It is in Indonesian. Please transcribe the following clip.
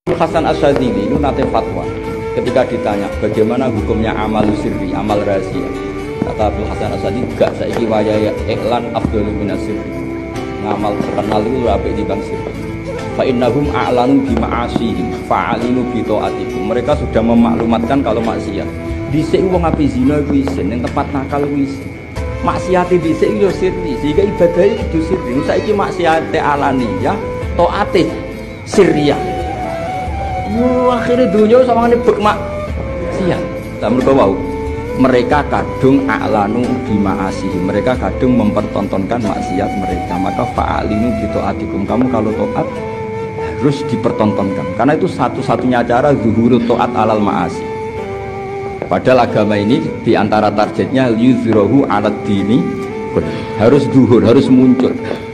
Hasan Asyadzili itu nanti fatwa ketika ditanya bagaimana hukumnya amal sirri, amal rahasia. Kata Abdul Hasan Asyadzili, gak saiki wayah iklan afdhalu minas sirri. Ngamal terkenal itu lebih apik dibanding sirri. Fa innahum a'lanu bi ma'asihim fa'alinu bi ta'atikum. Mereka sudah memaklumatkan kalau maksiat. Dhisik wong ape zina iku isin, ning tempat nakal iku isin. Maksiate dhisik yo sirri, sehingga ibadahe kudu sirri. Saiki maksiate alaniyah, taate sirriyah. Akhirnya dunia sama ini bermak siang. Tak mereka mereka kadung a'lanu bima'asih. Mereka kadung mempertontonkan maksiat mereka. Maka fa'alinu bito'atikum. Kamu kalau to'at harus dipertontonkan. Karena itu satu-satunya cara zuhurut to'at alal ma'asi. Padahal agama ini diantara targetnya yuzrohu alat dini harus zuhur, harus muncul.